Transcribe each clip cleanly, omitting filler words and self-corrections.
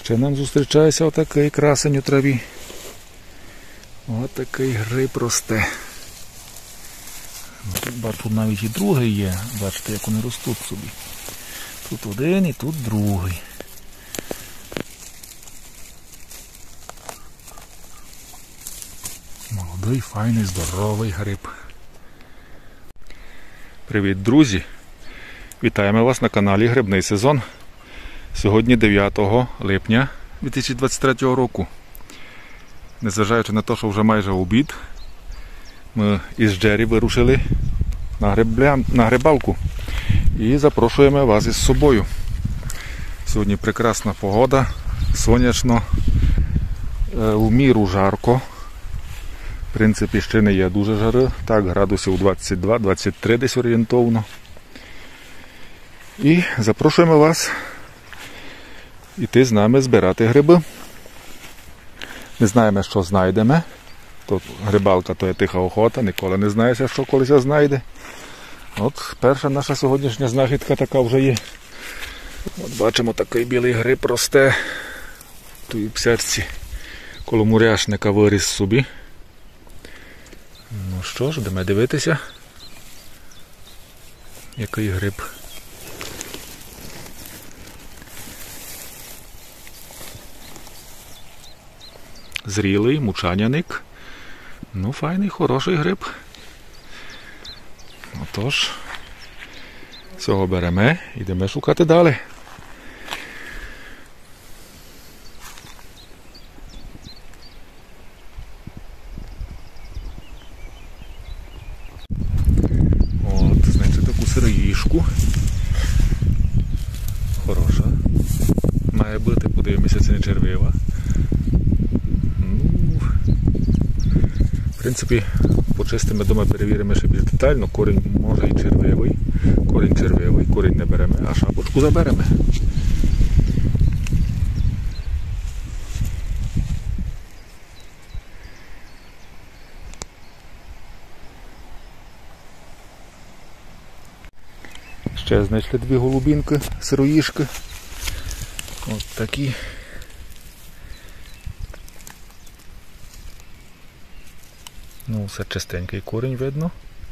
Ще нам зустрічається отакий красень у траві. Отакий гриб росте. Тут бачу навіть і другий є. Бачите, як вони ростуть собі. Тут один і тут другий. Молодий, файний, здоровий гриб. Привіт, друзі! Вітаємо вас на каналі Грибний сезон. Сьогодні 9 липня 2023 року. Незважаючи на те, що вже майже обід, ми із Джері вирушили на грибалку і запрошуємо вас із собою. Сьогодні прекрасна погода, сонячно, у міру жарко. В принципі, ще не є дуже жари, так, градусів 22-23 десь орієнтовно. І запрошуємо вас іти з нами збирати гриби. Не знаємо, що знайдемо. Тут грибалка то є тиха охота, ніколи не знаєш, що колись знайде. От перша наша сьогоднішня знахідка така вже є. От бачимо, такий білий гриб росте. Тут в серці коло муряшника виріс собі. Ну що ж, йдемо дивитися, який гриб. Зрілий, мучаняник. Ну, файний, хороший гриб. Отож, цього беремо, йдемо шукати далі. От, знаєте, таку сироїшку. Хороша. Має бути, подивимося, це не червива. В принципі, почистимо дома, перевіримо ще більш детально. Корінь може і червивий. Корінь червивий, корінь не беремо, а шапочку заберемо. Ще знайшли дві голубінки, сироїшки. От такі. Ну, все чистенький корінь видно.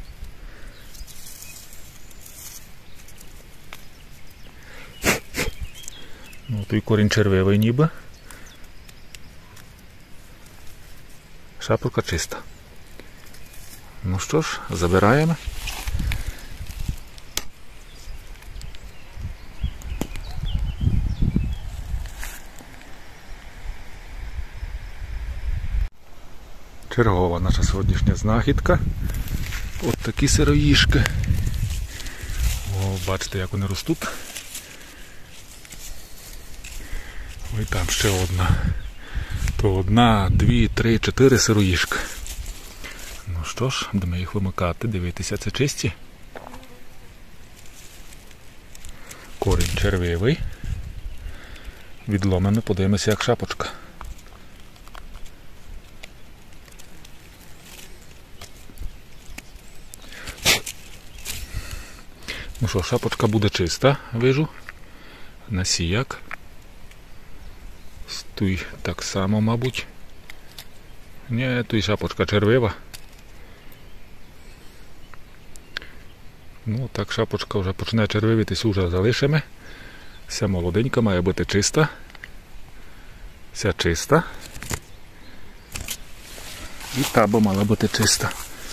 Ну, той корінь червивий ніби. Шапочка чиста. Ну що ж, забираємо. Чергова наша сьогоднішня знахідка. От такі сироїшки. О, бачите, як вони ростуть. Ой, там ще одна. То одна, дві, три, чотири сироїшки. Ну що ж, будемо їх вимикати, дивитися, це чисті. Корінь червивий. Відломимо, подивимося, як шапочка. Ну що, шапочка буде чиста, вижу. Насіяк. Туй так само, мабуть. Ні, туй шапочка червива. Ну, так шапочка вже почне червивитись, вже залишимо. Вся молоденька, має бути чиста. Вся чиста. І та бо мала бути чиста.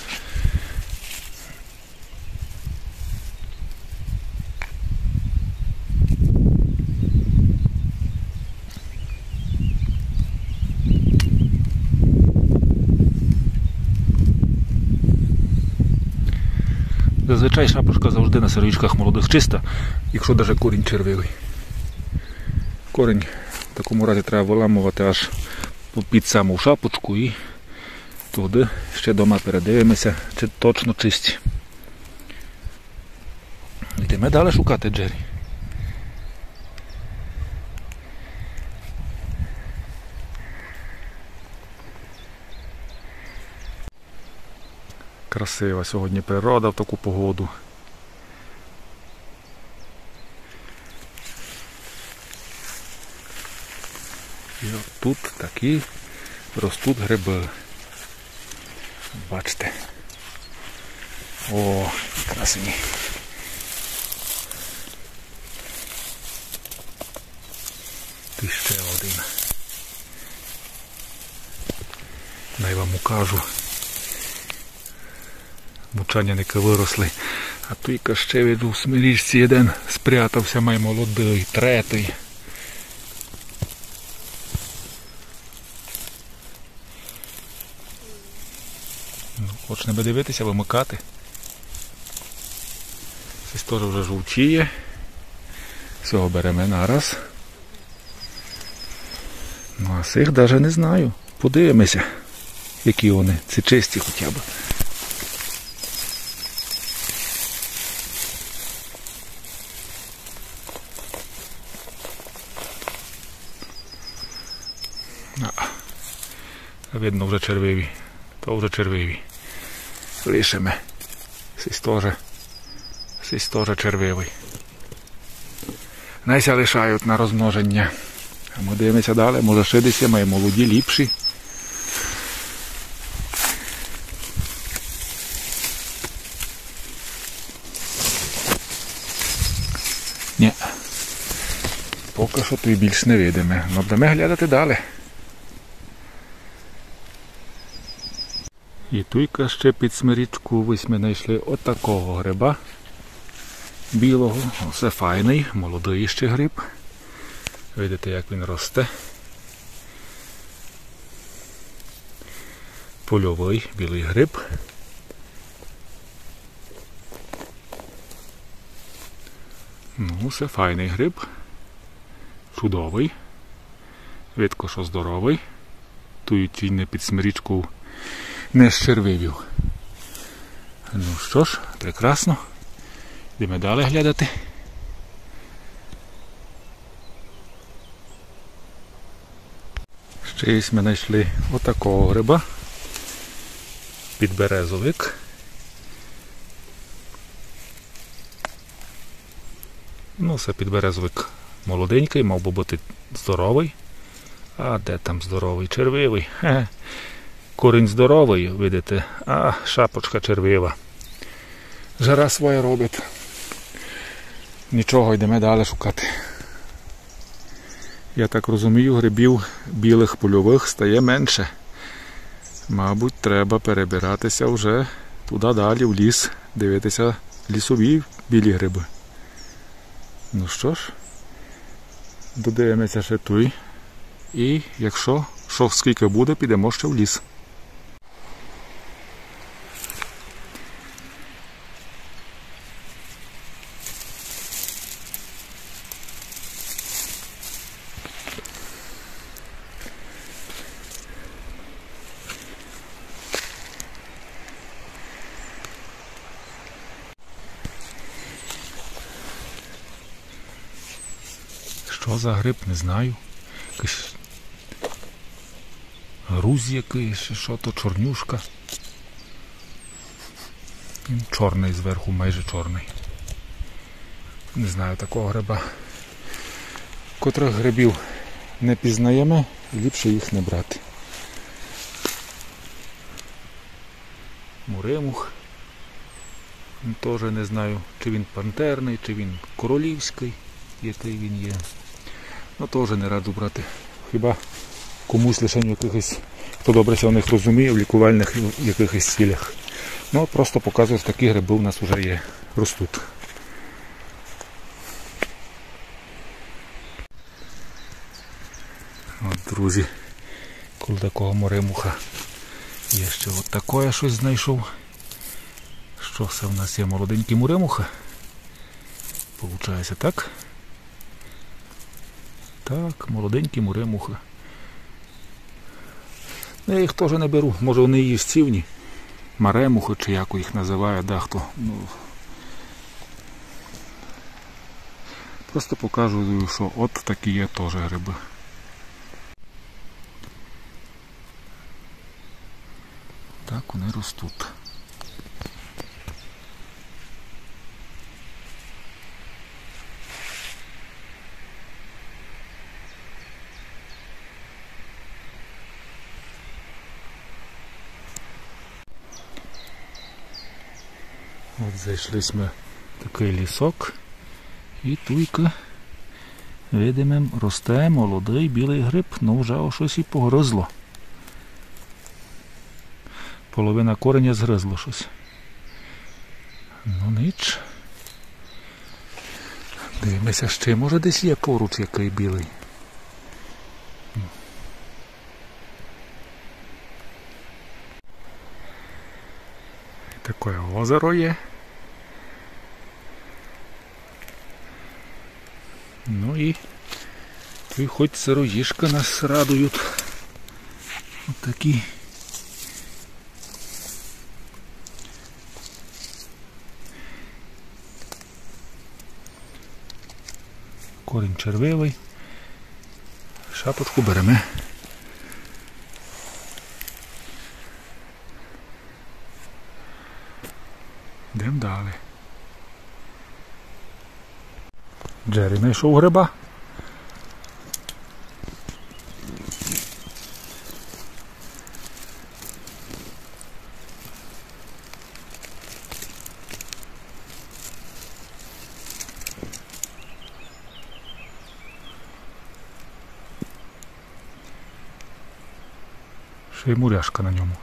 Зазвичай шапочка завжди на сироїшках молодих чиста, якщо навіть корінь червивий. Корінь в такому разі треба виламувати аж під саму шапочку і туди ще дома передивимося, чи точно чисті. Йдемо далі шукати, Джері. Красива сьогодні природа в таку погоду. І тут такі ростуть гриби. Бачите. О, красиві. І ще один. Дай вам укажу. Мучаняники виросли. А той ще виду в смирічці один спрятався, май молодий, третій. Хоче не дивитися, вимикати. Ось теж вже жовтіє. Всього беремо нараз. Ну а цих навіть не знаю. Подивимося, які вони. Це чисті хоча б. Видно вже червиві. То вже червиві. Лишимо. Сись теж червивий. Найся лишають на розмноження. А ми дивимося далі. Може ще десь є мої молоді, ліпші. Ні. Поки що тут більш не видимо. Ну, будемо глядати далі. І туйка ще під смирічку ось ми знайшли отакого гриба. Білого. Оце файний, молодий ще гриб. Видите, як він росте. Польовий білий гриб. Ну, це файний гриб. Чудовий. Видко, що здоровий. Тут він не під смирічку не щервивів. Ну що ж, прекрасно. Йдемо далі глядати. Ще ось ми знайшли отакого гриба. Підберезовик. Ну, це підберезовик молоденький, мав би бути здоровий. А де там здоровий? Червивий. Корінь здоровий, видите, а шапочка червива. Жара своє робить. Нічого, йдемо далі шукати. Я так розумію, грибів білих польових стає менше. Мабуть, треба перебиратися вже туди далі, в ліс, дивитися лісові білі гриби. Ну що ж, додивимося ще той. І якщо, скільки буде, підемо ще в ліс. Що за гриб, не знаю. Якийсь груз якийсь, що то, чорнюшка. Він чорний зверху, майже чорний. Не знаю такого гриба. Котрих грибів не пізнаємо, ліпше їх не брати. Муремух. Теж не знаю, чи він пантерний, чи він королівський, який він є. Ну, теж не раджу брати. Хіба комусь лише якихось, хто добре себе в них розуміє, в лікувальних якихось цілях. Ну, просто показую, що такі гриби у нас вже є, ростуть. От, друзі, коли такого моремуха є ще от таке щось знайшов. Що це в нас є? Молоденький муремуха? Получається так? Так, молоденький муремуха. Я їх теж не беру. Може вони їстівні. Маремухи, чи як їх називає дехто. Ну, просто показую, що от такі є теж гриби. Так вони ростуть. От зайшлись ми в такий лісок. І туйка, видимо, росте молодий білий гриб, ну вже щось і погризло. Половина кореня згризло щось. Ну ніч. Дивимося ще, може десь є поруч який білий. Таке озеро є. Ну і хоч сироїжка нас радують. Ось такі. Корінь червивий. Шапочку беремо. Йдемо далі. Джері знайшов гриба. Ще й муряшка на ньому.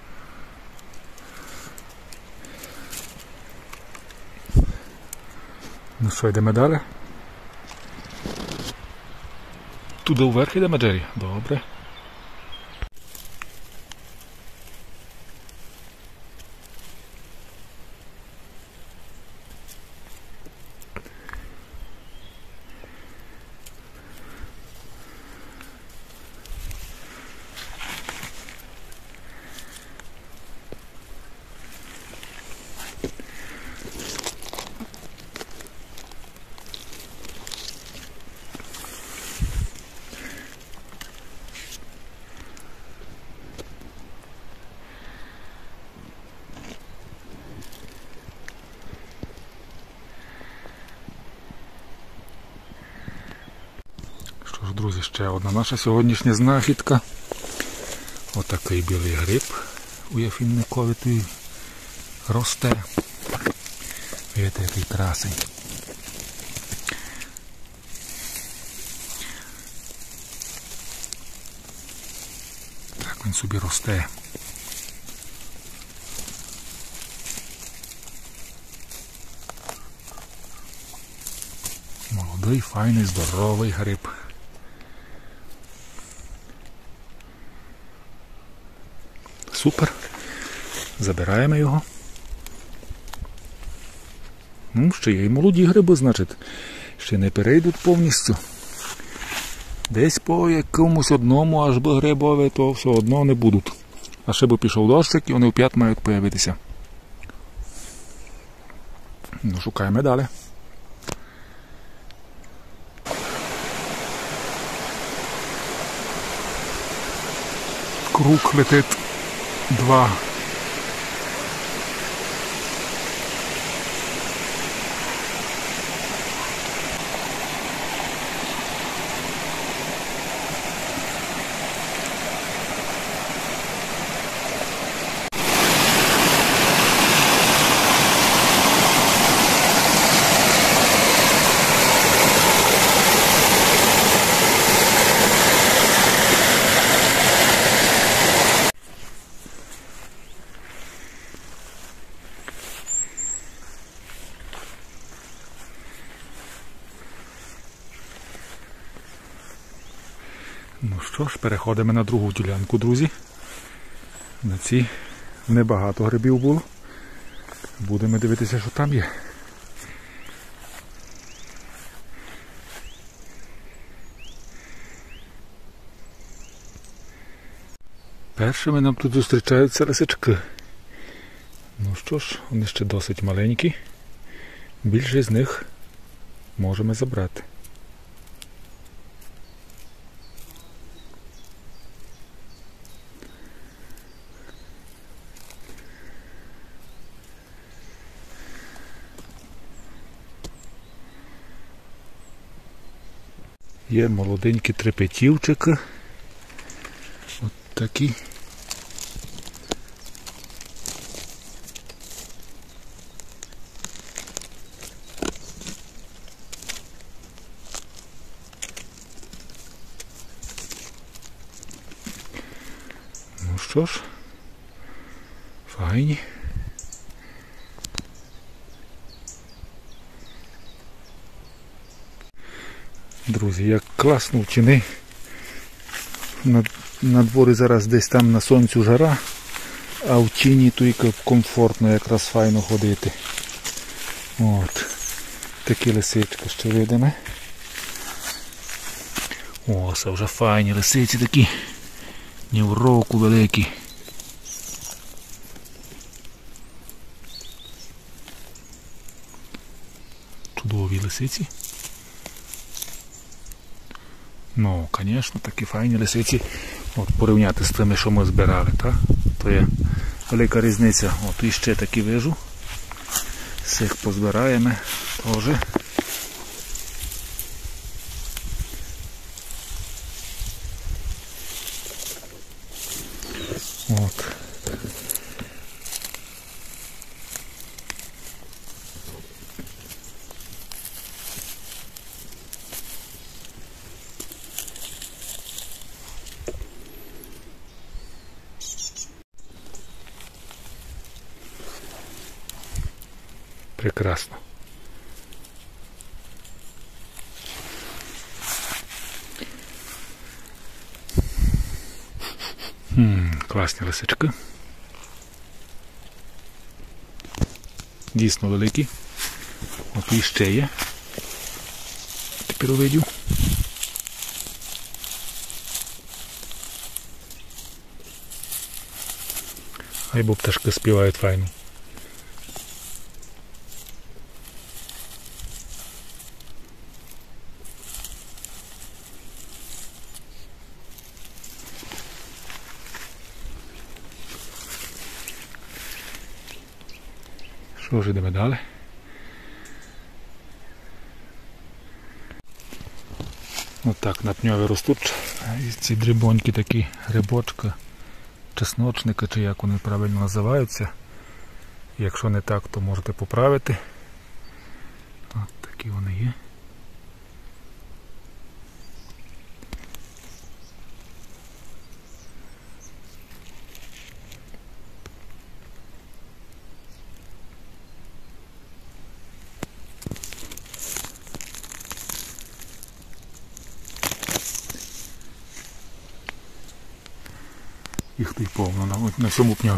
Ну що, йдемо далі? Туди вверх йдемо, Джері? Добре. Що ж, друзі, ще одна наша сьогоднішня знахідка. Отакий білий гриб у яфінникові тут росте. Видите, який красень. Так він собі росте. Молодий, файний, здоровий гриб. Супер. Забираємо його. Ну, ще є і молоді гриби, значить. Ще не перейдуть повністю. Десь по якомусь одному аж би грибові, то все одно не будуть. А ще би пішов дощик і вони вп'ять мають появитися. Ну, шукаємо далі. Круг летить 2. Ну що ж, переходимо на другу ділянку, друзі. На цій небагато грибів було. Будемо дивитися, що там є. Першими нам тут зустрічаються лисички. Ну що ж, вони ще досить маленькі. Більше з них можемо забрати. Є молоденькі трепетівчики. От такі. що ж, файні. Друзі, як класно в тіни. На дворі зараз десь там на сонцю жара, а в тіні тільки комфортно якраз файно ходити. От. Такі лисички ще видимо. О, це вже файні лисиці такі. Ні в року великі. Чудові лисиці. Ну, звісно, такі файні лисиці. От порівняти з тими, що ми збирали, так? То є велика різниця. От і ще такі вижу. Всіх позбираємо теж. От. Прекрасно. Класні лисички. Дійсно великі. От і ще є. Тепер увидю. Хай бо пташки співають файно. Що ж, йдемо далі. Отак на пньові ростуть ці дрібонькі такі грибочки, чесночники, чи як вони правильно називаються. Якщо не так, то можете поправити. От такі вони є. Їх тут повно на всьому пньові.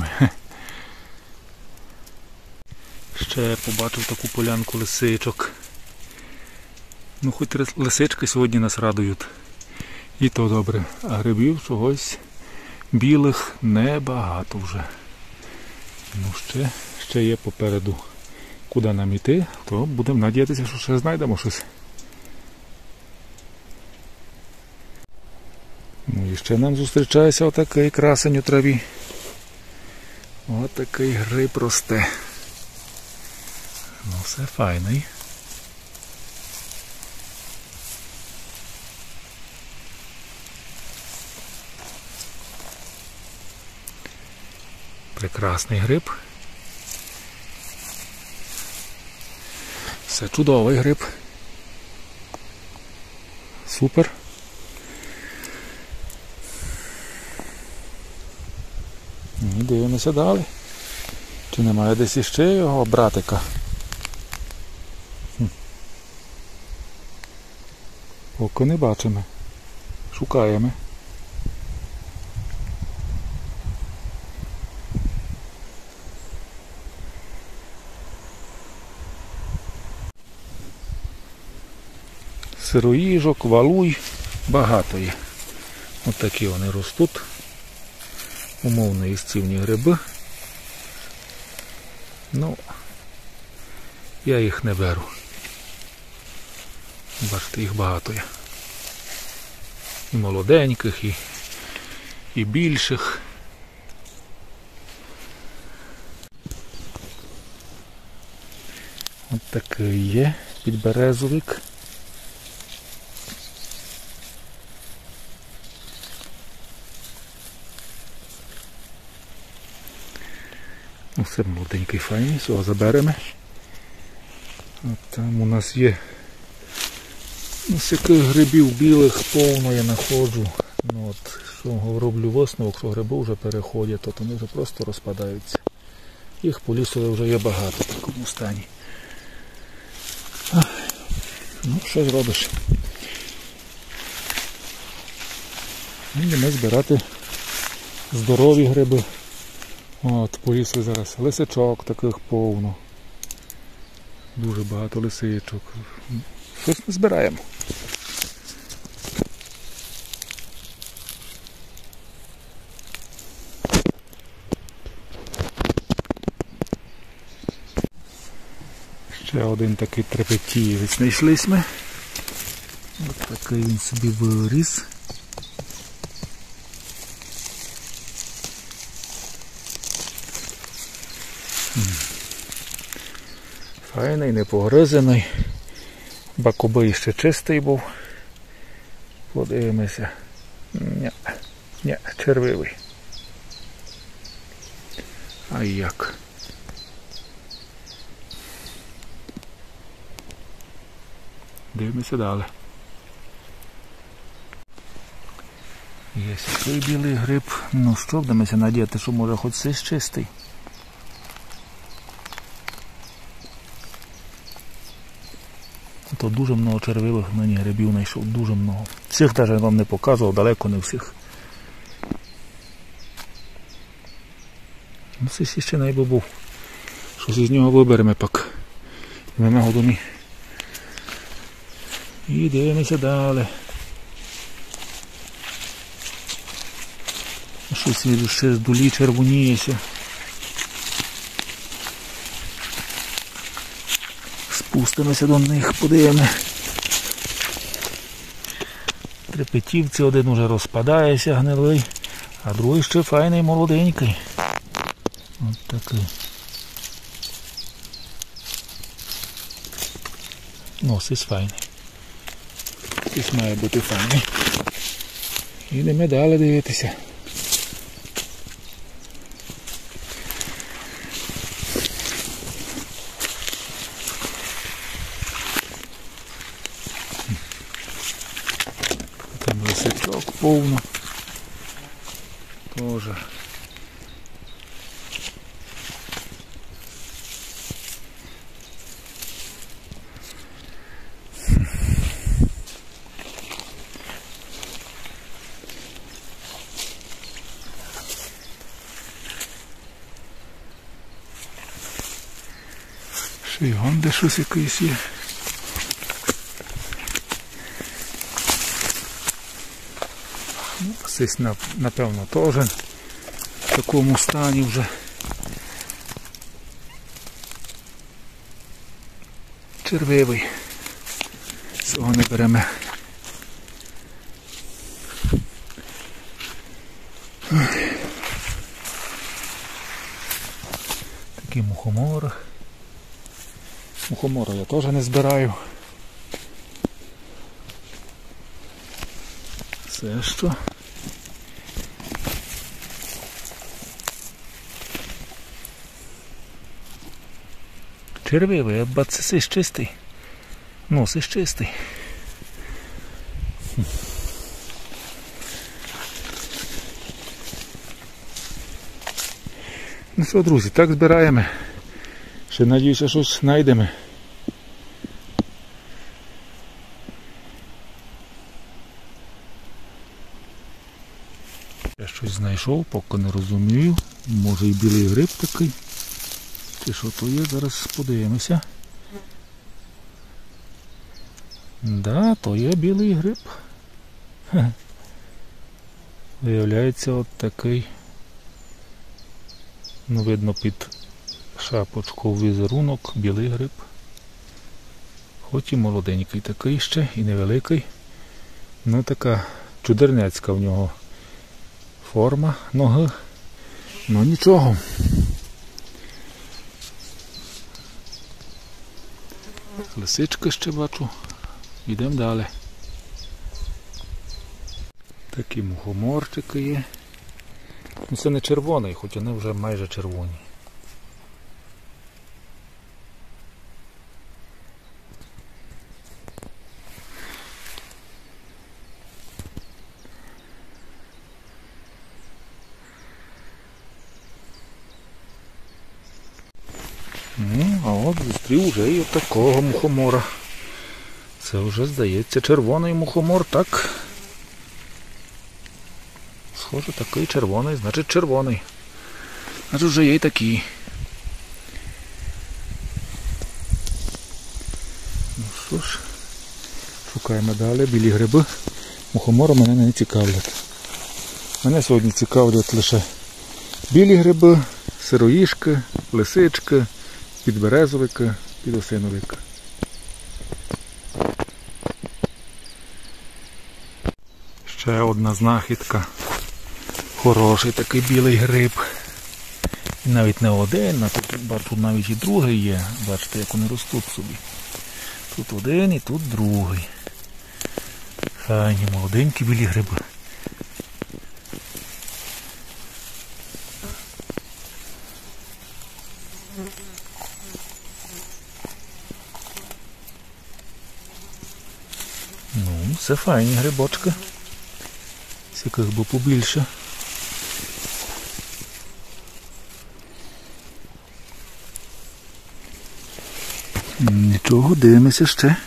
Ще побачив таку полянку лисичок. Ну хоч лисички сьогодні нас радують. І то добре. А грибів чогось білих небагато вже. Ну ще є попереду. Куди нам йти, то будемо надіятися, що ще знайдемо щось. Ну і ще нам зустрічається отакий красень у траві. Отакий гриб росте. Ну все файний. Прекрасний гриб. Все чудовий гриб. Супер. І дивимося далі. Чи немає десь іще його братика? Поки не бачимо. Шукаємо. Сироїжок, валуй, багато є. Ось такі вони ростуть. Умовно їстівні гриби. Ну, я їх не беру. Бачите, їх багато є. І молоденьких, і більших. Ось такий є підберезовик. Все молоденький, файний, цього заберемо. От там у нас є ось яких грибів білих повно я знаходжу. Ну от, що роблю висновок, що гриби вже переходять, то вони вже просто розпадаються. Їх по лісові вже є багато в такому стані. Ну, що зробиш? Будемо збирати здорові гриби. От, по лісу зараз лисичок таких повно. Дуже багато лисичок. Щось ми збираємо. Ще один такий трепетієвець знайшлись ми. Ось такий він собі виріс. Файний, не погризений. Бакобий ще чистий був. Подивимося. Ні, червивий. А як? Дивимося далі. Є цей білий гриб. Ну що, вдамося надіяти, що може хоч цей чистий. То дуже много червивих мені грибів знайшов, дуже много. Всіх навіть вам не показував, далеко не всіх. Ну це ще найби був. Щось із нього виберемо пак. На нагодомі. І дивимося далі. Щось ще з долі червоніється. Спустимося до них, подивимо. Трепетівці один уже розпадається гнилий, а другий ще файний, молоденький. Ось такий. Носись файний. Ось має бути файний. Йдемо далі дивитися. Там лисичок повно. Тоже. Ще й вон де щось якийсь є. Ось, напевно, теж в такому стані вже. Червивий. Цього не беремо. Такий мухомор. Мухомора я теж не збираю. Це що? Червивий, а бацисиш чистий. Носиш чистий. Ну що, друзі, так збираємо. Ще надіюся, щось знайдемо. Я щось знайшов, поки не розумію. Може і білий гриб такий. Чи що то є, зараз подивимося. Да, то є білий гриб. Виявляється от такий. Ну, видно під шапочку візерунок, білий гриб. Хоч і молоденький такий ще, і невеликий. Ну така чудернецька в нього форма ноги. Ну нічого. Лисички ще бачу. Йдемо далі. Такі мухоморчики є. Ну, це не червоний, хоч вони вже майже червоні. Ну, а от зустрів вже і такого мухомора. Це вже, здається, червоний мухомор, так? Схоже, такий червоний, значить червоний. Значить вже є й такі. Ну що ж, шукаємо далі білі гриби. Мухомори мене не цікавлять. Мене сьогодні цікавлять лише білі гриби, сироїшки, лисички, підберезовики, підосиновики. Ще одна знахідка. Хороший такий білий гриб. І навіть не один, а тут навіть і другий є. Бачите, як вони ростуть собі. Тут один і тут другий. Файні, молоденькі білі гриби. Ну, це файні грибочки. З яких би побільше. Нічого, дивимося ще.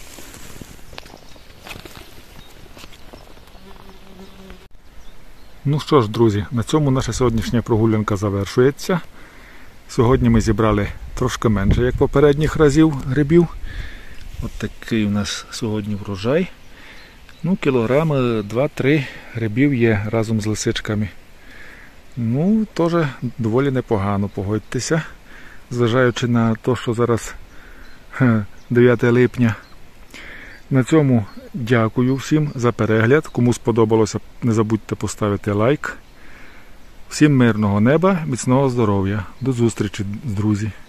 Ну що ж, друзі, на цьому наша сьогоднішня прогулянка завершується. Сьогодні ми зібрали трошки менше, як попередніх разів, грибів. От такий у нас сьогодні врожай. Ну, кілограми 2-3 грибів є разом з лисичками. Ну, теж доволі непогано, погодьтеся. Зважаючи на те, що зараз 9 липня. На цьому дякую всім за перегляд. Кому сподобалося, не забудьте поставити лайк. Всім мирного неба, міцного здоров'я. До зустрічі, друзі!